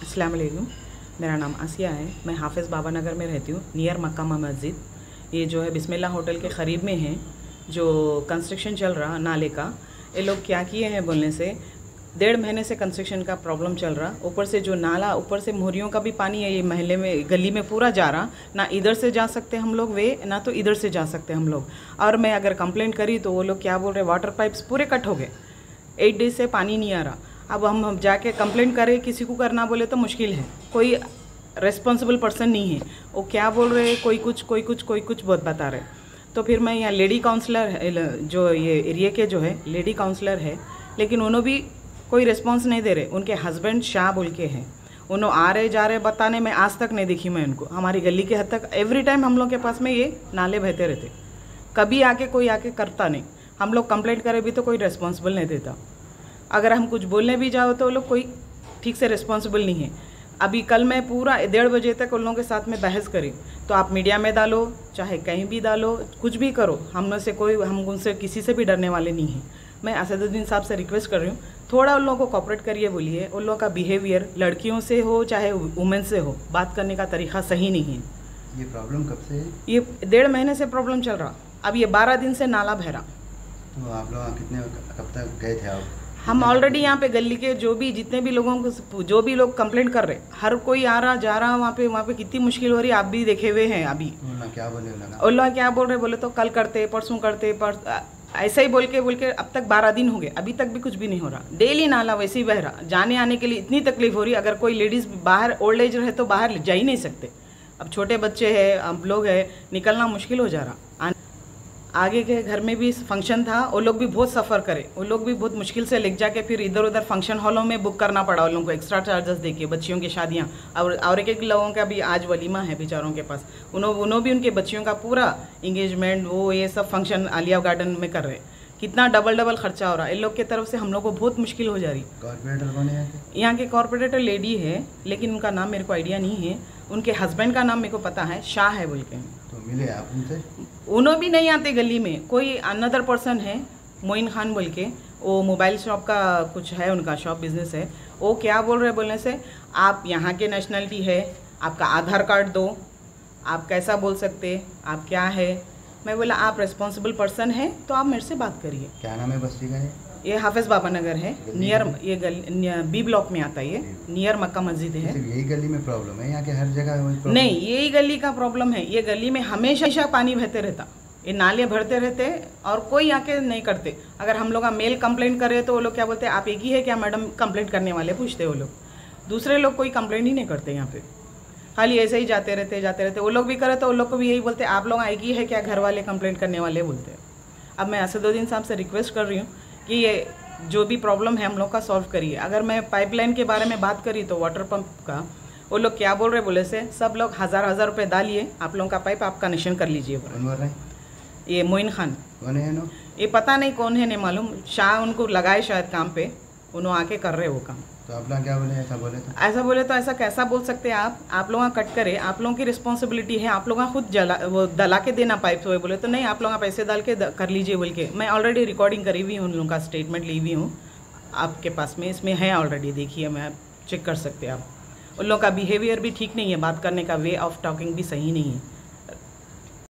अस्सलाम वालेकुम। मेरा नाम आसिया है। मैं हाफिज़ बाबा नगर में रहती हूँ, नियर मक्का मस्जिद। ये जो है बिस्मिल्लाह होटल के क़रीब में है। जो कंस्ट्रक्शन चल रहा नाले का, ये लोग क्या किए हैं बोलने से 1.5 महीने से कंस्ट्रक्शन का प्रॉब्लम चल रहा। ऊपर से जो नाला, ऊपर से मोहरियों का भी पानी है, ये महल्ले में गली में पूरा जा रहा। ना इधर से जा सकते हम लोग वे, ना तो इधर से जा सकते हम लोग। और मैं अगर कंप्लेंट करी तो वो लोग क्या बोल रहे, वाटर पाइप्स पूरे कट हो गए, 8 डेज से पानी नहीं आ रहा। अब हम जाके कंप्लेंट करें, किसी को करना बोले तो मुश्किल है, कोई रिस्पॉन्सिबल पर्सन नहीं है। वो क्या बोल रहे हैं, कोई कुछ बहुत बता रहे। तो फिर मैं यहाँ लेडी काउंसलर, जो ये एरिया के जो है लेडी काउंसलर है, लेकिन उन्होंने भी कोई रिस्पॉन्स नहीं दे रहे। उनके हस्बैंड शाह बोल के हैं, उन्होंने आ रहे जा रहे बताने में आज तक नहीं दिखी मैं उनको। हमारी गली के हद तक एवरी टाइम हम लोग के पास में ये नाले बहते रहते, कभी आके कोई आके करता नहीं। हम लोग कंप्लेंट करें भी तो कोई रिस्पॉन्सिबल नहीं देता। अगर हम कुछ बोलने भी जाओ तो वो लोग कोई ठीक से रिस्पॉन्सिबल नहीं है। अभी कल मैं पूरा 1:30 बजे तक उन लोगों के साथ में बहस करी। तो आप मीडिया में डालो, चाहे कहीं भी डालो, कुछ भी करो, हम में से कोई, हम उनसे किसी से भी डरने वाले नहीं हैं। मैं असदुद्दीन साहब से रिक्वेस्ट कर रही हूँ, थोड़ा उन लोगों को कॉपरेट करिए। बोलिए उन लोगों का बिहेवियर लड़कियों से हो चाहे वुमेन से हो, बात करने का तरीका सही नहीं है। ये प्रॉब्लम कब से है? ये 1.5 महीने से प्रॉब्लम चल रहा। अब ये 12 दिन से नाला बह रहा। तो आप लोग कितने कब तक गए थे आप? हम ऑलरेडी यहाँ पे गली के जो भी जितने भी लोगों को, जो भी लोग कंप्लेंट कर रहे, हर कोई आ रहा जा रहा। वहाँ पे कितनी मुश्किल हो रही है, आप भी देखे हुए हैं। अभी क्या बोले उन लोग क्या बोल रहे, बोले तो कल करते, परसों करते, ऐसा ही बोल के अब तक 12 दिन हो गए, अभी तक भी कुछ भी नहीं हो रहा। डेली नाला वैसे ही बह रहा। जाने आने के लिए इतनी तकलीफ हो रही। अगर कोई लेडीज़ बाहर ओल्ड एज रहे तो बाहर जा ही नहीं सकते। अब छोटे बच्चे हैं, अब लोग हैं, निकलना मुश्किल हो जा रहा। आगे के घर में भी फंक्शन था, वो लोग भी बहुत सफ़र करे, वो लोग भी बहुत मुश्किल से लेके जाके फिर इधर उधर फंक्शन हॉलों में बुक करना पड़ा उन लोगों को, एक्स्ट्रा चार्जेस देके। बच्चियों की शादियाँ और एक लोगों का भी आज वलीमा है बेचारों के पास, उन्होंने भी उनके बच्चियों का पूरा इंगेजमेंट वो ये सब फंक्शन आलिया गार्डन में कर रहे। कितना डबल खर्चा हो रहा है। इन लोग की तरफ से हम लोग को बहुत मुश्किल हो जा रही। कॉर्पोरेटर कौन है यहाँ के? कॉर्पोरेटर लेडी है, लेकिन उनका नाम मेरे को आइडिया नहीं है। उनके हस्बैंड का नाम मेरे को पता है, शाह है बोल के। तो मिले आप उनसे? उन्होंने भी नहीं आते गली में। कोई अनदर पर्सन है, मोइन खान बोल के, वो मोबाइल शॉप का कुछ है, उनका शॉप बिजनेस है। वो क्या बोल रहे बोलने से, आप यहाँ के नेशनलिटी है, आपका आधार कार्ड दो, आप कैसा बोल सकते, आप क्या है। मैं बोला आप रिस्पॉन्सिबल पर्सन है तो आप मेरे से बात करिए। क्या नाम है बस्ती का? ये हाफिज़ बाबा नगर है, नियर ये गली बी ब्लॉक में आता है, ये नियर मक्का मस्जिद है। यही गली में प्रॉब्लम है? यहाँ के हर जगह नहीं, यही गली का प्रॉब्लम है। ये गली में हमेशा पानी बहते रहता, ये नाले भरते रहते और कोई आके नहीं करते। अगर हम लोग मेल कंप्लेंट करें तो वो लोग क्या बोलते हैं, आप एक ही है क्या मैडम कंप्लेंट करने वाले, पूछते वो लोग। दूसरे लोग कोई कंप्लेंट ही नहीं करते यहाँ पे, खाली ऐसे ही जाते रहते। वो लोग भी करे तो वो लोग को भी यही बोलते, आप लोग एक ही है क्या घर वाले कंप्लेंट करने वाले, बोलते हैं। अब मैं असदुद्दीन साहब से रिक्वेस्ट कर रही हूँ कि ये जो भी प्रॉब्लम है हम लोग का सॉल्व करिए। अगर मैं पाइपलाइन के बारे में बात करी तो वाटर पंप का, वो लोग क्या बोल रहे बोले से, सब लोग हज़ार रुपये डालिए, आप लोगों का पाइप आप कनेक्शन कर लीजिए। ये मोइन खान कौन है? ये पता नहीं कौन है, नहीं मालूम। शाह उनको लगाए शायद काम पे, उन्होंने आके कर रहे वो काम। तो आप लोग क्या बोले? ऐसा बोले तो ऐसा कैसा बोल सकते हैं आप लोग कट करे, आप लोगों की रिस्पॉन्सिबिलिटी है, आप लोग खुद वो दला के देना पाइप। तो बोले तो नहीं, आप लोग पैसे डाल के कर लीजिए बोल के। मैं ऑलरेडी रिकॉर्डिंग करी हुई हूँ, उन लोगों का स्टेटमेंट ली हुई हूँ आपके पास में, इसमें है ऑलरेडी, देखिए, मैं चेक कर सकते हैं आप। उन लोगों का बिहेवियर भी ठीक नहीं है, बात करने का वे ऑफ टॉकिंग भी सही नहीं है।